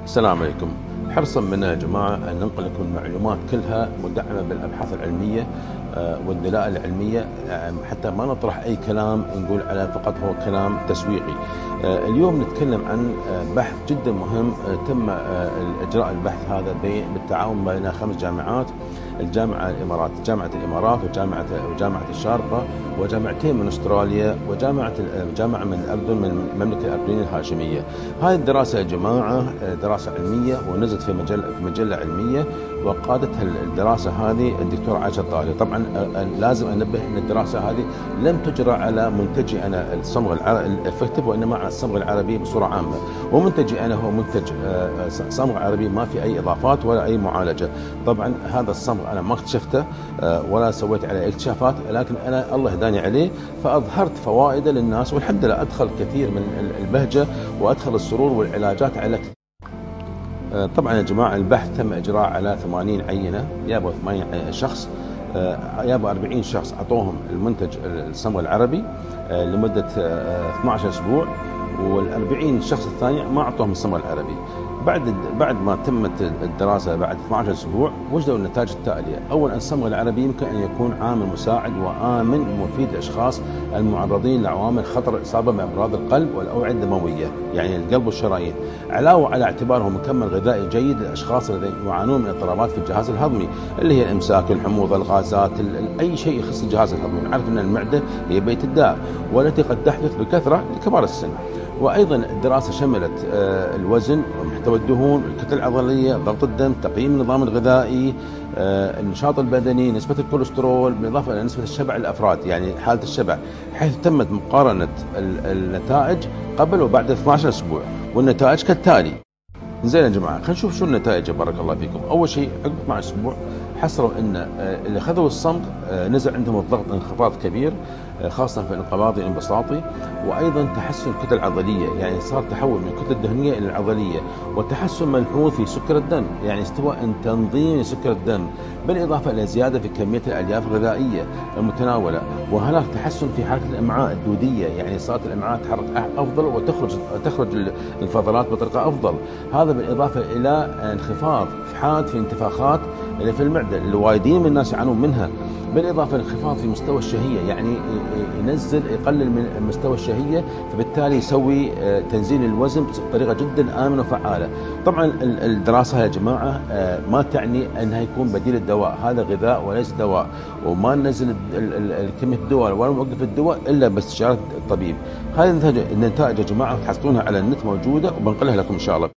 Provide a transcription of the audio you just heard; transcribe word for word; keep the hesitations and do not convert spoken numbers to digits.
السلام عليكم. حرصا منا يا جماعة أن ننقل لكم المعلومات كلها مدعمة بالأبحاث العلمية والدلائل العلمية، حتى ما نطرح أي كلام نقول على فقط هو كلام تسويقي. اليوم نتكلم عن بحث جدا مهم تم إجراء البحث هذا بالتعاون بين خمس جامعات: الجامعة الإمارات جامعة الإمارات وجامعة وجامعة الشارقة وجامعتين من أستراليا وجامعة جامعة من الأردن من المملكة الأردنية الهاشمية. هذه الدراسة يا جماعة دراسة علمية ونزلت في مجلة في مجلة علمية، وقادتها الدراسة هذه الدكتور عائشة الطاهري. طبعا لازم انبه ان الدراسة هذه لم تجرى على منتجي انا الصمغ الافكتيف، وانما على الصمغ العربي بصورة عامة، ومنتجي انا هو منتج صمغ عربي ما في اي اضافات ولا اي معالجة. طبعا هذا الصمغ انا ما اكتشفته ولا سويت عليه اكتشافات، لكن انا الله هداني عليه فاظهرت فوائده للناس، والحمد لله ادخل كثير من البهجة وادخل السرور والعلاجات على كثير. طبعا يا جماعة البحث تم اجراء على ثمانين عينة، يابوا ثمانين شخص، يابوا أربعين شخص اعطوهم المنتج الصمغ العربي لمدة اثني عشر اسبوع، والأربعين شخص الثاني ما اعطوهم الصمغ العربي. بعد بعد ما تمت الدراسة بعد اثني عشر اسبوع وجدوا النتائج التالية: اولا الصمغ العربي يمكن ان يكون عامل مساعد وامن ومفيد للاشخاص المعرضين لعوامل خطر الاصابة بامراض القلب والاوعية الدموية، يعني القلب والشرايين، علاوة على اعتباره مكمل غذائي جيد للاشخاص الذين يعانون من اضطرابات في الجهاز الهضمي اللي هي الامساك، الحموضة، الغازات، اي شيء يخص الجهاز الهضمي. نعرف ان المعدة هي بيت الداء والتي قد تحدث بكثرة لكبار السن. وايضا الدراسه شملت الوزن ومحتوى الدهون، الكتله العضليه، ضغط الدم، تقييم النظام الغذائي، النشاط البدني، نسبه الكوليسترول، بالاضافه الى نسبه الشبع للافراد، يعني حاله الشبع، حيث تمت مقارنه النتائج قبل وبعد اثني عشر اسبوع، والنتائج كالتالي. زين يا جماعه، خلينا نشوف شو النتائج. بارك الله فيكم. اول شيء عقب اثني عشر اسبوع حصلوا ان اللي اخذوا الصمغ نزل عندهم الضغط انخفاض كبير، خاصه في الانقباضي والانبساطي، وايضا تحسن الكتله العضليه، يعني صار تحول من الكتله الدهنيه الى العضليه، وتحسن ملحوظ في سكر الدم، يعني استواء تنظيم سكر الدم، بالاضافه الى زياده في كميه الالياف الغذائيه المتناوله. وهناك تحسن في حركه الامعاء الدوديه، يعني صارت الامعاء تحرك افضل وتخرج تخرج الفضلات بطريقه افضل. هذا بالاضافه الى انخفاض حاد في انتفاخات اللي في المعده اللي وايدين من الناس يعانون منها، بالاضافه لانخفاض في مستوى الشهيه، يعني ينزل يقلل من مستوى الشهيه، فبالتالي يسوي تنزيل الوزن بطريقه جدا امنه وفعاله. طبعا الدراسه يا جماعه ما تعني انها يكون بديل الدواء، هذا غذاء وليس دواء، وما ننزل كميه الدواء ولا نوقف الدواء الا باستشاره الطبيب. هذه النتائج يا جماعه تحصلونها على النت موجوده وبنقلها لكم ان شاء الله.